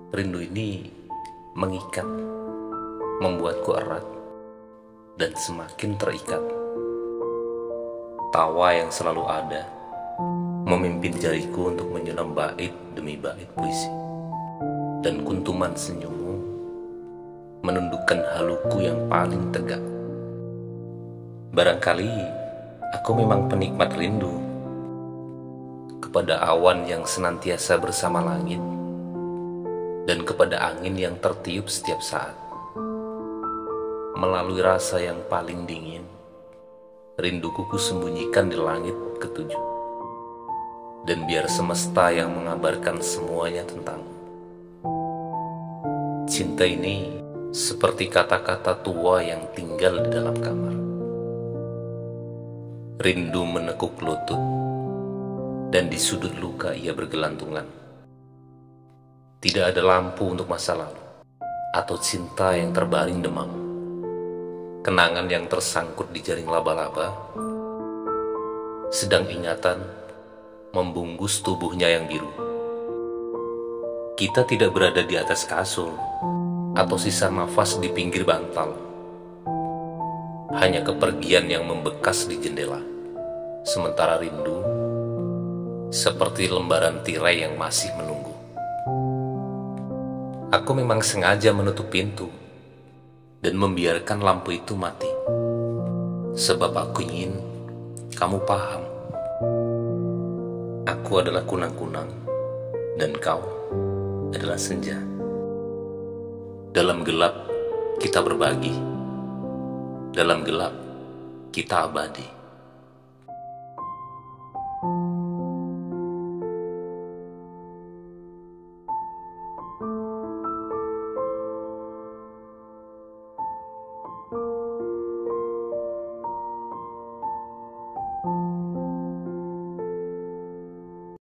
Rindu ini mengikat, membuatku erat, dan semakin terikat. Tawa yang selalu ada, memimpin jariku untuk menyulam bait demi bait puisi. Dan kuntuman senyummu menundukkan haluku yang paling tegak. Barangkali aku memang penikmat rindu kepada awan yang senantiasa bersama langit, dan kepada angin yang tertiup setiap saat. Melalui rasa yang paling dingin, rinduku kusembunyikan di langit ketujuh. Dan biar semesta yang mengabarkan semuanya tentangmu. Cinta ini seperti kata-kata tua yang tinggal di dalam kamar. Rindu menekuk lutut, dan di sudut luka ia bergelantungan. Tidak ada lampu untuk masa lalu, atau cinta yang terbaring demam. Kenangan yang tersangkut di jaring laba-laba, sedang ingatan membungkus tubuhnya yang biru. Kita tidak berada di atas kasur, atau sisa nafas di pinggir bantal. Hanya kepergian yang membekas di jendela, sementara rindu seperti lembaran tirai yang masih menunggu. Aku memang sengaja menutup pintu dan membiarkan lampu itu mati, sebab aku ingin kamu paham. Aku adalah kunang-kunang dan kau adalah senja. Dalam gelap kita berbagi, dalam gelap kita abadi.